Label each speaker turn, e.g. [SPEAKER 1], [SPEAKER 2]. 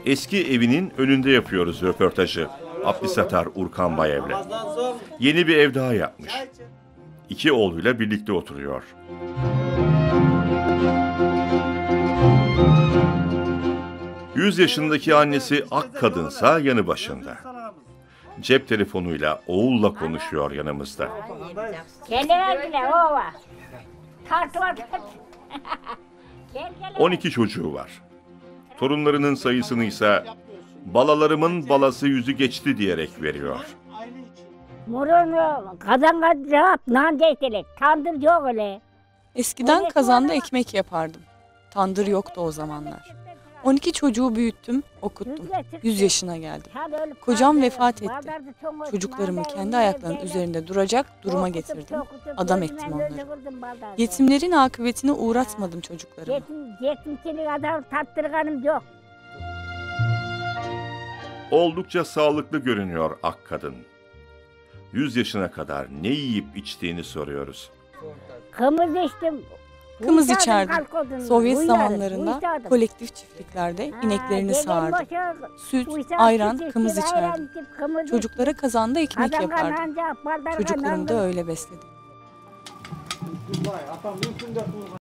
[SPEAKER 1] Eski evinin önünde yapıyoruz röportajı. Abdüsattar Urkan Bayev'le. Yeni bir ev daha yapmış. 2 oğluyla birlikte oturuyor. ...100 yaşındaki annesi ak kadınsa yanı başında. Cep telefonuyla oğulla konuşuyor yanımızda. 12 çocuğu var. Torunlarının sayısını ise balalarımın balası yüzü geçti diyerek veriyor.
[SPEAKER 2] Eskiden kazanda ekmek yapardım. Tandır yoktu o zamanlar. 12 çocuğu büyüttüm, okuttum. 100 yaşına geldim. Kocam vefat etti. Çocuklarımı kendi ayaklarının üzerinde duracak duruma getirdim. Adam ettim onları. Yetimlerin akıbetine uğratmadım çocuklarımı.
[SPEAKER 1] Oldukça sağlıklı görünüyor ak kadın. 100 yaşına kadar ne yiyip içtiğini soruyoruz.
[SPEAKER 2] Kımız içerdim. Sovyet zamanlarında kolektif çiftliklerde ineklerini sağardım. Süt, ayran, kımız içerdim. Çocuklara kazanda ekmek yapardım. Çocuklarımı da öyle besledim.